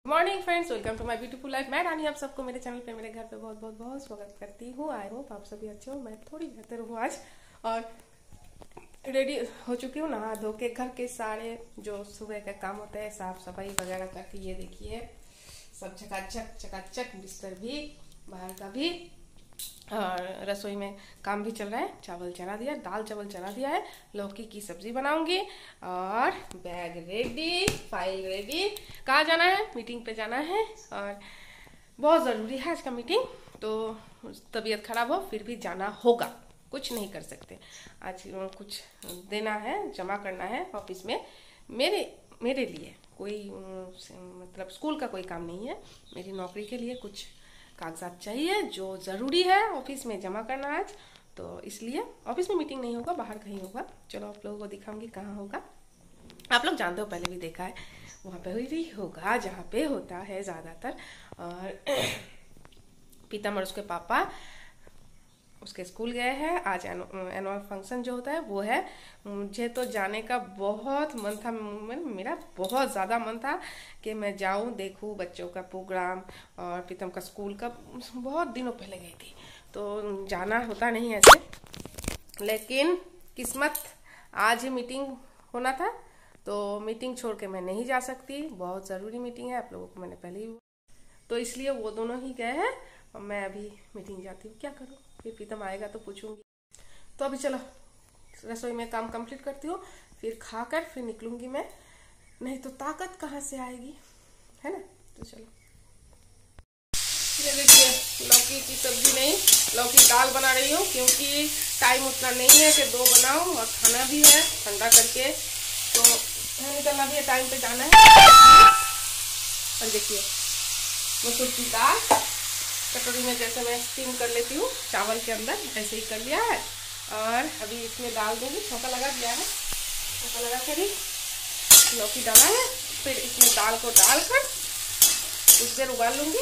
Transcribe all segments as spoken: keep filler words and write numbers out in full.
Morning friends, welcome to my beautiful life. मैं रानी आप सबको मेरे चैनल पे मेरे घर पे बहुत बहुत बहुत स्वागत करती हूँ। आई होप आप सभी अच्छे हो। मैं थोड़ी बेहतर हूँ आज और रेडी हो चुकी हूँ नहा धो के। घर के सारे जो सुबह के काम होते हैं साफ सफाई वगैरह करके ये देखिए सब चकाचक चकाचक, बिस्तर भी बाहर का भी और रसोई में काम भी चल रहा है। चावल चढ़ा दिया, दाल चावल चढ़ा दिया है, लौकी की सब्जी बनाऊंगी और बैग रेडी, फाइल रेडी। कहाँ जाना है? मीटिंग पे जाना है और बहुत ज़रूरी है आज का मीटिंग। तो तबीयत खराब हो फिर भी जाना होगा, कुछ नहीं कर सकते। आज कुछ देना है, जमा करना है ऑफिस में। मेरे मेरे लिए कोई मतलब स्कूल का कोई काम नहीं है, मेरी नौकरी के लिए कुछ कागजात चाहिए जो ज़रूरी है ऑफिस में जमा करना आज। तो इसलिए ऑफिस में मीटिंग नहीं होगा, बाहर कहीं होगा। चलो आप लोगों को दिखाऊंगी कहाँ होगा। आप लोग जानते हो, पहले भी देखा है, वहाँ पे भी होगा जहाँ पे होता है ज़्यादातर। और पीतम और उसके पापा उसके स्कूल गए हैं। आज एनुअल फंक्शन जो होता है वो है। मुझे तो जाने का बहुत मन था, मेरा बहुत ज़्यादा मन था कि मैं जाऊं, देखूं बच्चों का प्रोग्राम और प्रीतम का स्कूल का। बहुत दिनों पहले गई थी, तो जाना होता नहीं ऐसे, लेकिन किस्मत आज ही मीटिंग होना था तो मीटिंग छोड़ के मैं नहीं जा सकती। बहुत ज़रूरी मीटिंग है, आप लोगों को मैंने पहले ही, तो इसलिए वो दोनों ही गए हैं और मैं अभी मीटिंग जाती हूँ। क्या करूँ, फिर प्रीतम आएगा तो पूछूंगी। तो अभी चलो रसोई में काम कंप्लीट करती हूँ, फिर खाकर फिर निकलूंगी मैं, नहीं तो ताकत कहाँ से आएगी, है ना। तो चलो ये देखिए, लौकी की सब्जी नहीं, लौकी दाल बना रही हूँ क्योंकि टाइम उतना नहीं है कि दो बनाऊं और खाना भी है ठंडा करके, तो निकलना भी है, टाइम पे जाना है। और देखिए मसूर की दाल कटोरी में जैसे मैं स्टीम कर लेती हूँ चावल के अंदर, ऐसे ही कर लिया है। और अभी इसमें डाल दूंगी, छौंका लगा दिया है, छौंका लगा कर ही लौकी डाला है। फिर इसमें दाल को डालकर कुछ देर उबाल लूंगी।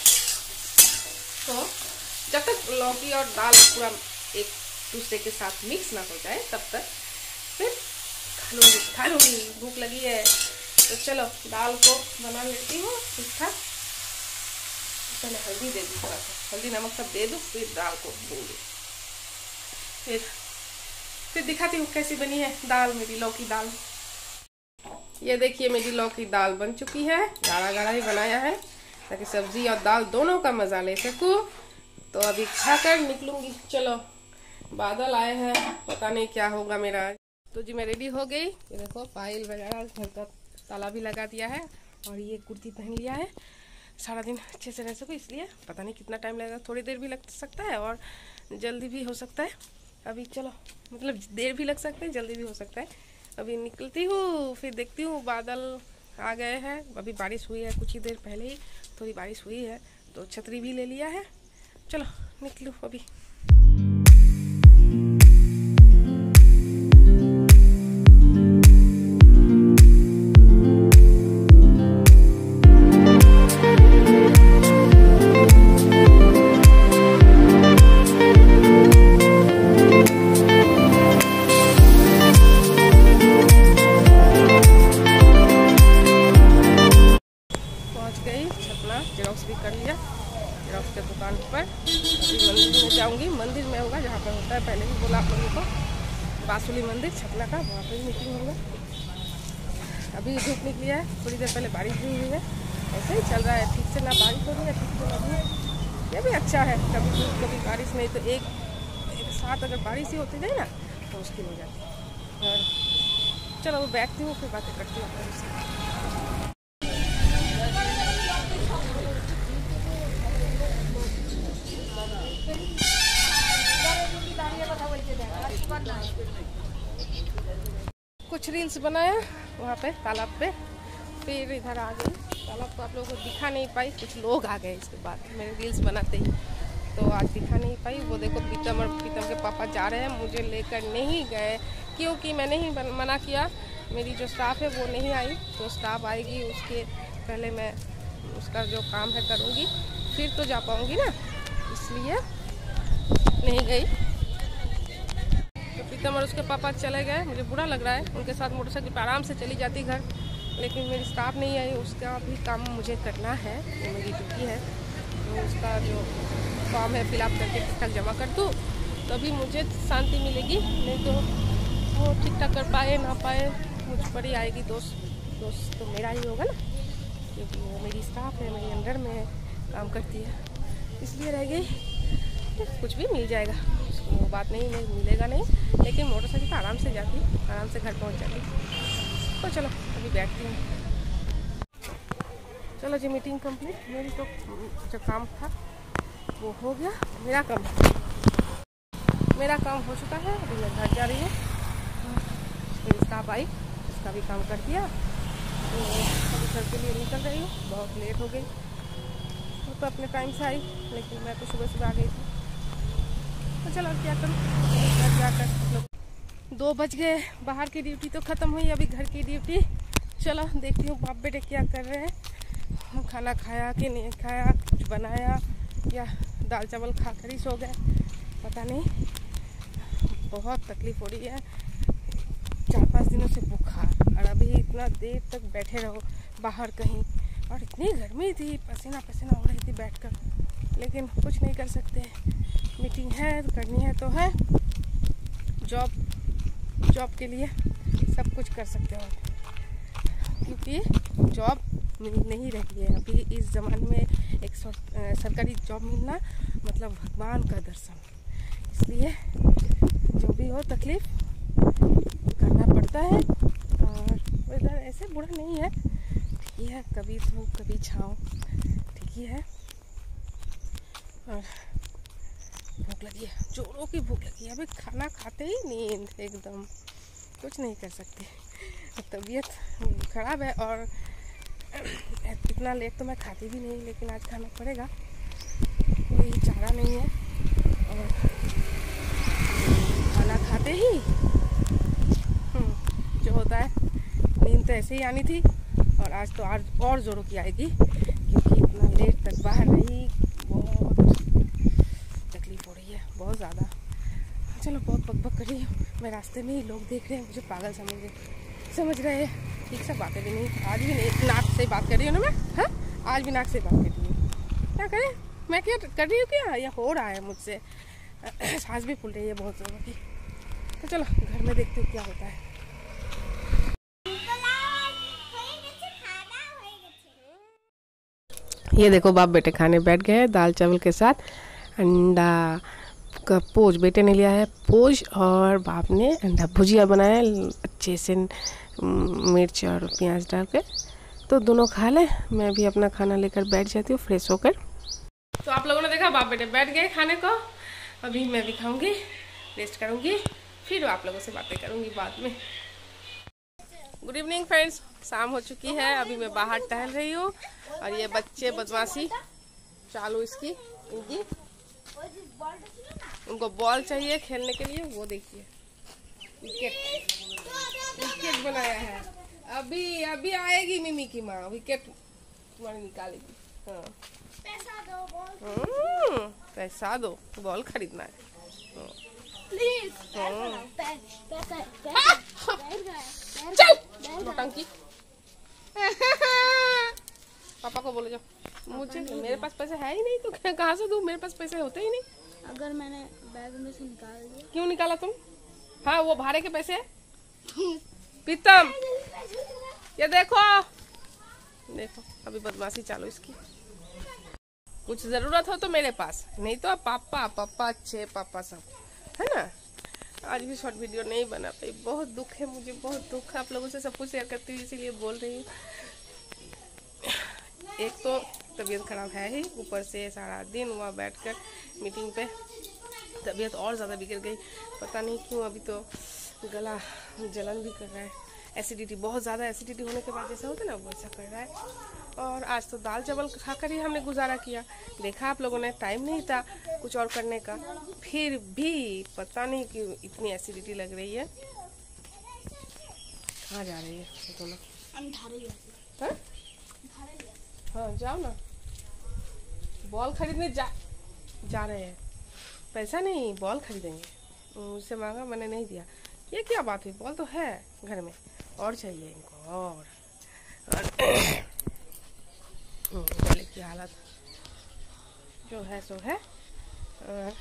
तो जब तक लौकी और दाल पूरा एक दूसरे के साथ मिक्स ना हो जाए तब तक फिर खा लूँगी खा लूँगी भूख लगी है। तो चलो दाल को बना लेती हूँ ठीक ठाक। पहले हल्दी दे दूँ, थोड़ा सा हल्दी नमक सब दे दूँ, फिर दाल को दूँगी। फिर फिर दिखाती हूँ कैसी बनी है दाल, मेरी लौकी दाल। ये देखिए मेरी लौकी दाल बन चुकी है। गाढ़ा गाढ़ा ही बनाया है ताकि सब्जी और दाल दोनों का मजा ले सकूँ। तो अभी खाकर निकलूंगी। चलो बादल आए हैं, पता नहीं क्या होगा मेरा। तो जी मैं रेडी हो गई। ये देखो फाइल वगैरह घर का ताला भी लगा दिया है और ये कुर्ती पहन लिया है। सारा दिन अच्छे से रह सकूँ इसलिए। पता नहीं कितना टाइम लगेगा, थोड़ी देर भी लग सकता है और जल्दी भी हो सकता है। अभी चलो मतलब देर भी लग सकता है, जल्दी भी हो सकता है। अभी निकलती हूँ, फिर देखती हूँ। बादल आ गए हैं, अभी बारिश हुई है कुछ ही देर पहले ही, थोड़ी बारिश हुई है तो छतरी भी ले लिया है। चलो निकलूँ अभी। जेरोक्स भी कर लिया, जेरोक्स के दुकान पर। अभी मंदिर में जाऊंगी, मंदिर में होगा जहाँ पर होता है, पहले भी बोला आप लोगों को, बासुली मंदिर छपना का, वहाँ पर भी मीटिंग होगा। अभी धूप निकली है, थोड़ी देर पहले बारिश भी हुई है। ऐसे ही चल रहा है, ठीक से ना बारिश हो रही है ठीक से नहीं है। ये भी अच्छा है, कभी धूप कभी बारिश, नहीं तो एक एक साथ अगर बारिश ही होती जाए ना तो मुश्किल हो जाती है। और चलो बैठती हूँ, फिर बातें करती हूँ। कुछ रील्स बनाया वहाँ पे तालाब पे, फिर इधर आ गई। तालाब तो आप लोगों को दिखा नहीं पाई, कुछ लोग आ गए इसके बाद मेरे रील्स बनाते ही, तो आज दिखा नहीं पाई। वो देखो प्रीतम और प्रीतम के पापा जा रहे हैं, मुझे लेकर नहीं गए क्योंकि मैंने ही मना किया। मेरी जो स्टाफ है वो नहीं आई, तो स्टाफ आएगी उसके पहले मैं उसका जो काम है करूँगी, फिर तो जा पाऊँगी ना, इसलिए नहीं गई। प्रीतम और उसके पापा चले गए, मुझे बुरा लग रहा है। उनके साथ मोटरसाइकिल पर आराम से चली जाती घर, लेकिन मेरी स्टाफ नहीं आई, उसका भी काम मुझे करना है, वो मेरी ड्यूटी है। तो उसका जो फॉर्म है फिलअप करके ठीक ठाक जमा कर दूँ तभी मुझे शांति मिलेगी, नहीं तो वो ठीक ठाक कर पाए ना पाए मुझ पर ही आएगी दोस्त। दोस्त तो मेरा ही होगा ना, क्योंकि वो मेरी स्टाफ है, मेरे अंडर में काम करती है, इसलिए रह गई। कुछ भी मिल जाएगा, उसको वो बात नहीं, नहीं मिलेगा नहीं, लेकिन मोटरसाइकिल पर आराम से जाती, आराम से घर पहुंच जाती। तो चलो अभी बैठती हूँ। चलो जी, मीटिंग कंप्लीट। मेरी तो जो काम था वो हो गया, मेरा काम मेरा काम हो चुका है। अभी मैं घर जा रही हूँ, मेरी स्टाफ आई, उसका भी काम कर दिया, तो अभी घर के लिए निकल रही हूँ। बहुत लेट हो गई, वो तो अपने टाइम से आई, लेकिन मैं तो सुबह सुबह आ गई थी। तो चलो क्या करूँ, घर जाकर दो बज गए। बाहर की ड्यूटी तो ख़त्म हुई, अभी घर की ड्यूटी। चलो देखती हूँ बाप बेटे क्या कर रहे हैं, खाना खाया कि नहीं खाया, कुछ बनाया या दाल चावल खा कर ही सो गए, पता नहीं। बहुत तकलीफ हो रही है, चार पाँच दिनों से बुखार, और अभी इतना देर तक बैठे रहो बाहर कहीं, और इतनी गर्मी थी, पसीना पसीना हो रही थी बैठकर, लेकिन कुछ नहीं कर सकते। मीटिंग है, करनी है तो है। जॉब जॉब के लिए सब कुछ कर सकते हो, क्योंकि जॉब मिल नहीं रही है अभी इस ज़माने में। एक सरकारी जॉब मिलना मतलब भगवान का दर्शन, इसलिए जो भी हो तकलीफ करना पड़ता है। और इधर ऐसे बुरा नहीं है, ठीक ही है, कभी धूप कभी छाँव, ठीक ही है। और भूख लगी है, जोरों की भूख लगी है, अभी खाना खाते ही नींद एकदम, कुछ नहीं कर सकते। तबीयत खराब है और इतना लेट तो मैं खाती भी नहीं, लेकिन आज खाना पड़ेगा, कोई चारा नहीं है। और खाना खाते ही जो होता है, नींद तो ऐसे ही आनी थी, और आज तो आज और ज़ोरों की आएगी, क्योंकि इतना लेट तक बाहर रही, बहुत तकलीफ हो रही है, बहुत ज़्यादा। चलो बहुत बकबक कर रही हूँ, मैं रास्ते में ही लोग देख रहे हैं, मुझे पागल समझ रहे समझ रहे हैं, ठीक से बातें भी नहीं, आज भी नहीं नाक से बात कर रही हूँ ना मैं, हाँ आज भी नाक से बात कर रही हूँ। क्या करें, मैं क्या कर रही हूँ, क्या या हो रहा है मुझसे, सांस भी फूल रही है बहुत ज़्यादा की। तो चलो घर में देखती हूँ क्या होता है। ये देखो बाप बेटे खाने बैठ गए हैं, दाल चावल के साथ अंडा का पोज बेटे ने लिया है पोज, और बाप ने अंडा भुजिया बनाया है अच्छे से मिर्च और प्याज डाल के। तो दोनों खा लें, मैं भी अपना खाना लेकर बैठ जाती हूँ फ्रेश होकर। तो आप लोगों ने देखा बाप बेटे बैठ गए खाने को, अभी मैं भी खाऊंगी, रेस्ट करूंगी, फिर आप लोगों से बातें करूंगी बाद में। गुड इवनिंग फ्रेंड्स, शाम हो चुकी है, अभी मैं बाहर टहल रही हूँ, और ये बच्चे बदमाशी चालू इसकी इनकी, उनको बॉल चाहिए खेलने के लिए, वो देखिए विकेट विकेट बनाया है, अभी अभी आएगी मिमी की माँ, विकेट तुम्हारी निकालेगी। हाँ पैसा दो बॉल, पैसा दो बॉल खरीदना है प्लीज। नौटंकी पापा को बोले जाओ, मुझे मेरे पास पैसे है ही नहीं, तो कहाँ से दूँ, मेरे पास पैसे होते ही नहीं। अगर मैंने बैग में से निकाल दिया। क्यों निकाला तुम? हाँ वो भाड़े के पैसे पीतम, ये देखो देखो अभी बदमाशी चालू इसकी। कुछ जरूरत हो तो मेरे पास, नहीं तो पापा पापा अच्छे पापा सब है ना। आज भी शॉर्ट वीडियो नहीं बना पाई, बहुत दुख है मुझे, बहुत दुख है। आप लोगों से सब कुछ शेयर करती हूँ, इसीलिए बोल रही हूँ। एक तो तबीयत खराब है ही, ऊपर से सारा दिन वहाँ बैठकर मीटिंग पे तबीयत और ज़्यादा बिगड़ गई, पता नहीं क्यों। अभी तो गला जलन भी कर रहा है, एसिडिटी बहुत ज़्यादा, एसिडिटी होने के बाद जैसा होता है ना वैसा कर रहा है। और आज तो दाल चावल खाकर ही हमने गुजारा किया। देखा आप लोगों ने, टाइम नहीं था कुछ और करने का, फिर भी पता नहीं क्यों इतनी एसिडिटी लग रही है। कहाँ जा रही है दोनों? हाँ हाँ जाओ ना, बॉल खरीदने जा जा रहे हैं। पैसा नहीं, बॉल खरीदेंगे, मुझसे मांगा मैंने नहीं दिया। ये क्या बात हुई, बॉल तो है घर में, और चाहिए इनको और। गले की हालत जो है सो है। और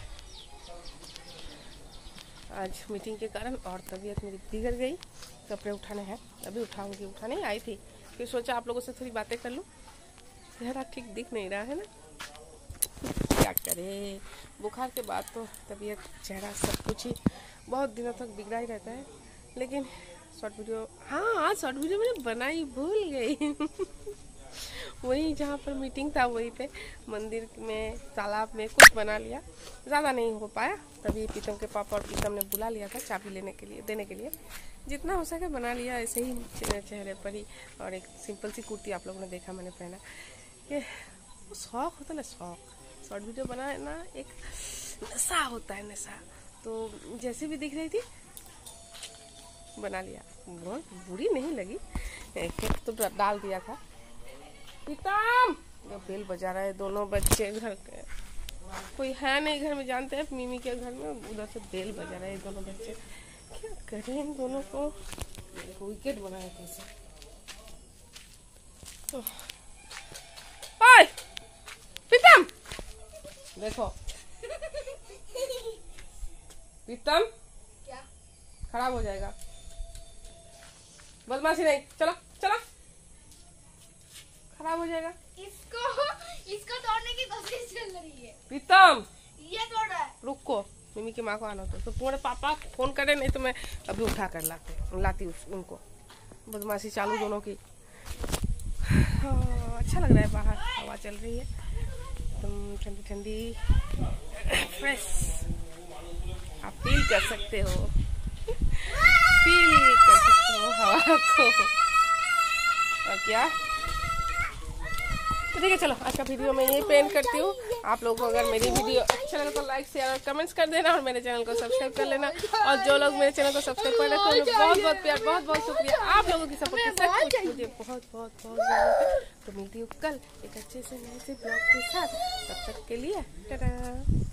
आज मीटिंग के कारण और तबीयत मेरी बिगड़ गई। कपड़े उठाने हैं, अभी उठाऊंगी। उठा नहीं आई थी, फिर सोचा आप लोगों से थोड़ी बातें कर लूँ। चेहरा ठीक दिख नहीं रहा है ना, क्या करे। बुखार के बाद तो तबीयत, चेहरा, सब कुछ ही बहुत दिनों तक बिगड़ा ही रहता है। लेकिन शॉर्ट वीडियो, हाँ शॉर्ट वीडियो मैंने बनाई भूल गई। वही जहाँ पर मीटिंग था वहीं पे मंदिर में, तालाब में कुछ बना लिया, ज़्यादा नहीं हो पाया। तभी प्रीतम के पापा और प्रीतम ने बुला लिया था चाबी लेने के लिए, देने के लिए। जितना हो सके बना लिया, ऐसे ही चेहरे पर ही। और एक सिंपल सी कुर्ती आप लोगों ने देखा मैंने पहना। ये शौक होता ना, शौक। शॉर्ट वीडियो बनाना एक नशा होता है, नशा। तो जैसे भी दिख रही थी बना लिया। बहुत बुरी नहीं लगी, एक तो डाल दिया था। प्रीतम बेल बजा रहा है, दोनों बच्चे घर के, कोई है नहीं घर में, जानते हैं मिमी के घर में, उधर से बेल बजा रहे हैं दोनों बच्चे। क्या करें इन दोनों को, विकेट बनाया कैसे। ओए प्रीतम देखो, प्रीतम क्या खराब हो जाएगा, बदमाशी नहीं, चलो चलो, खराब हो जाएगा। इसको इसको तोड़ने की कोशिश चल रही है। प्रीतम ये तोड़ रहा है। रुको, मिमी की माँ को आना होता तो तुम्हारे पापा फोन करे, नहीं तो मैं अभी उठा कर लाते लाती उस, उनको। बदमाशी चालू दोनों की। हाँ, अच्छा लग रहा है, बाहर हवा चल रही है एकदम ठंडी ठंडी, फ्रेश। आप फील कर सकते हो, फील कर सकते हो हवा को। और क्या, तो ठीक है, चलो आज का वीडियो मैं यही पेंट करती हूँ। आप लोगों को अगर मेरी वीडियो चैनल को लाइक शेयर और कमेंट्स कर देना, और मेरे चैनल को सब्सक्राइब कर लेना। और जो लोग मेरे चैनल को सब्सक्राइब कर रखे हैं, बहुत बहुत प्यार, बहुत बहुत शुक्रिया। आप लोगों की सपोर्ट की सब कुछ मुझे बहुत बहुत बहुत जरूरत है। तो मिलती हूँ कल एक अच्छे से नए से ब्लॉग के साथ। तब तक के लिए टाटा।